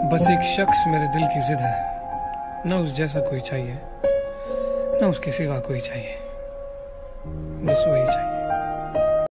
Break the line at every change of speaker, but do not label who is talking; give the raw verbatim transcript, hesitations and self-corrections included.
बस एक शख्स मेरे दिल की जिद है, ना उस जैसा कोई चाहिए, ना उसके सिवा कोई चाहिए, बस वही चाहिए।